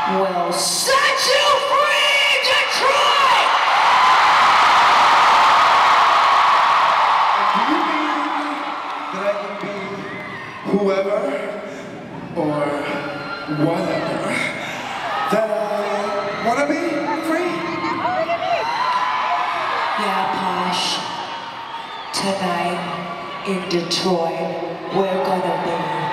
will set you free, Detroit! Do you mean that I can be whoever or whatever that I want to be free? Yeah, Posh. Tonight in Detroit, we're gonna be